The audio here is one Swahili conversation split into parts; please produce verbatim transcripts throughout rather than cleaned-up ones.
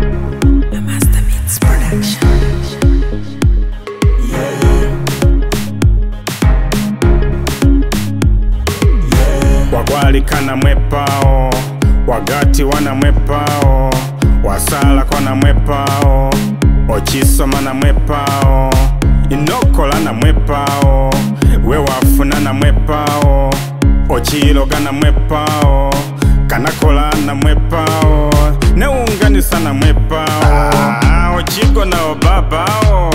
Wagwalikana mwepao, wagati wana mwepao, wasala kona mwepao, ochisoma na mwepao, inokola na mwepao, wewafuna na mwepao, ochiloga na mwepao, kanakola na mwepao, neunganisa na mwepao, ah, ochigo na obabao.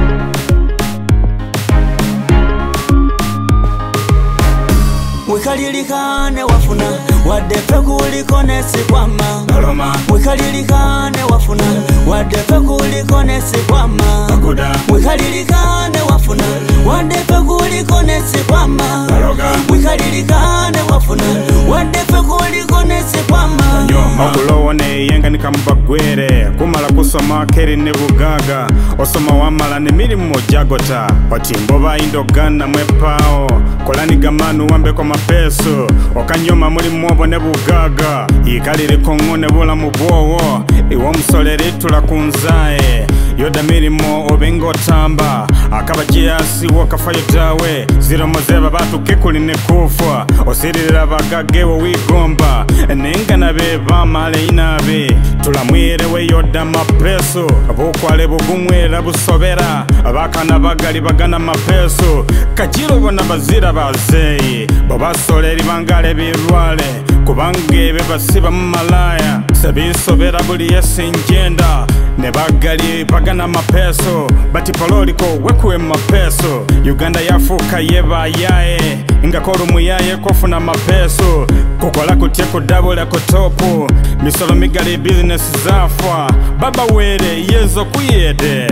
Wikalilikane wafuna wadepe kuliko nesi kwama Aloma. Wikalilikane wafuna wadepe kuliko nesi kwama Aguda. Wikalilikane wafuna wadepe kuliko nesi kwama Aloga. Wikalilikane wafuna wadepe kuliko nesi kwama Okulowone yenga nikamubagwere kumala kusoma keri ne bugaga osoma wamala ne milimo jagota otimbo bayindogana mwepao kolani gamanu wambe kwa mapeso okanyoma muri mwobo ne bugaga ikalire kongo ne bula mubwowo iwo musolere tula kunzae yoda milimo obengo tamba akabajiasi wakafayo tawe ziromo zeba batu kekuli ne kufwa osirira bagagewo wigomba nenga nabe bamale inabe tulamwire we yoda mapeso abokwale bugumwera busobera abakana bagali bagana mapeso kajiro bona bazira bazeyi babasoleri bangale birwale kubangebe basiba malaya sabisobera buli yesinjenda ne bagali bagana mapeso bati paloliko wekuwe mapeso Uganda yafuka yeba yae ingakoro muyaye kofuna mapeso kukola kutie kudabula kotopu misolo migali business zafwa baba were yezo kuyede.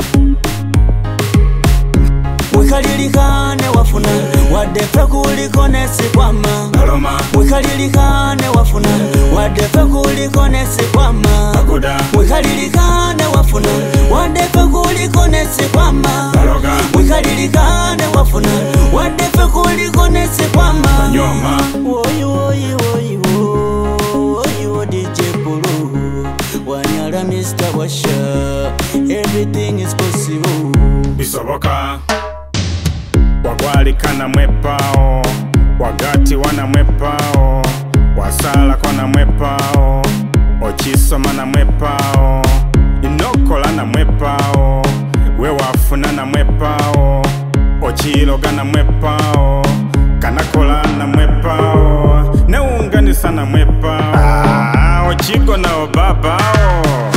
Wikalilikane wafuna wadepe kuliko nesi kwama Aloma. Wikalilikane wafuna wadepe kuliko nesi kwama Aguda. Wikalilikane wafuna wadepe kuliko nesi kwama Aloga. Wikalilikane wafuna wadepe kuliko nesi kwama Nyoma. Woyi woyi woyi woyi wo D J Pulu Wanyala Mister Washa. Everything is possible. Bisoboka. Wagwalikana mwepao, wagati wana mwepao, wasala kona mwepao, ochisoma na mwepao, inokola na mwepao, wewafuna na mwepao, ochiloga na mwepao, kanakola na mwepao, neunganisa na mwepao, ah, ochigo na obabao.